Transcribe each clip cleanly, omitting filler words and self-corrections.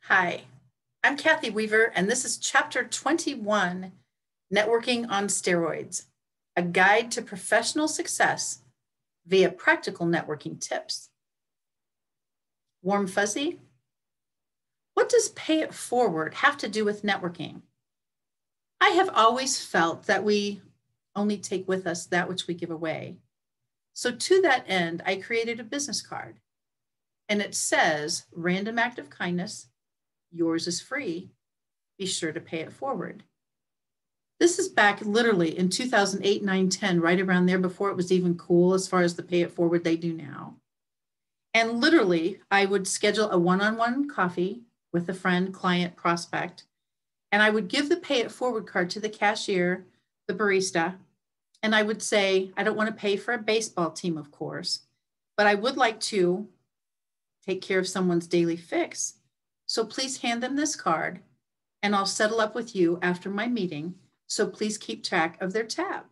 Hi, I'm Kathy Weaver, and this is Chapter 21, Networking on Steroids, a guide to professional success via practical networking tips. Warm fuzzy? What does pay it forward have to do with networking? I have always felt that we only take with us that which we give away. So to that end, I created a business card, and it says, random act of kindness, yours is free. Be sure to pay it forward. This is back literally in 2008, 9, 10, right around there before it was even cool as far as the pay it forward they do now. And literally, I would schedule a one-on-one coffee with a friend, client, prospect, and I would give the pay it forward card to the cashier, the barista, and I would say, I don't want to pay for a baseball team, of course, but I would like to take care of someone's daily fix. So please hand them this card and I'll settle up with you after my meeting. So please keep track of their tab.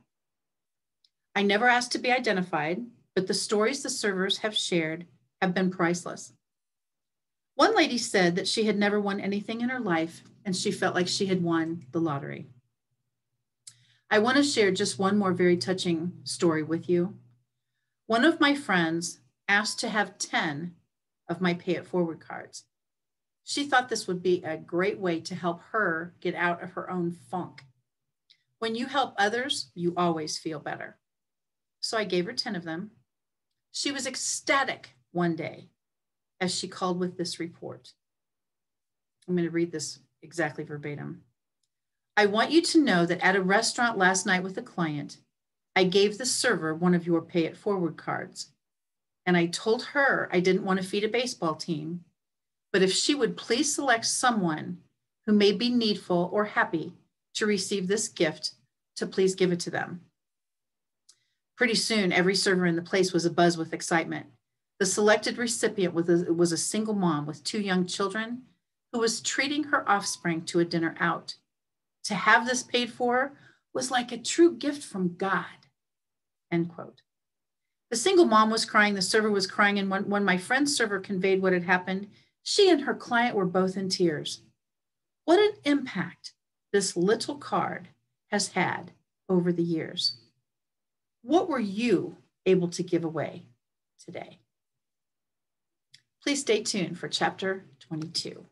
I never asked to be identified, but the stories the servers have shared have been priceless. One lady said that she had never won anything in her life and she felt like she had won the lottery. I want to share just one more very touching story with you. One of my friends asked to have 10 of my pay it forward cards. She thought this would be a great way to help her get out of her own funk. When you help others, you always feel better. So I gave her 10 of them. She was ecstatic one day as she called with this report. I'm going to read this exactly verbatim. I want you to know that at a restaurant last night with a client, I gave the server one of your pay it forward cards. And I told her I didn't want to feed a baseball team, but if she would please select someone who may be needful or happy to receive this gift, to please give it to them. Pretty soon, every server in the place was abuzz with excitement. The selected recipient was a single mom with 2 young children who was treating her offspring to a dinner out. To have this paid for was like a true gift from God, end quote. The single mom was crying, the server was crying, and when my friend's server conveyed what had happened, she and her client were both in tears. What an impact this little card has had over the years. What were you able to give away today? Please stay tuned for Chapter 22.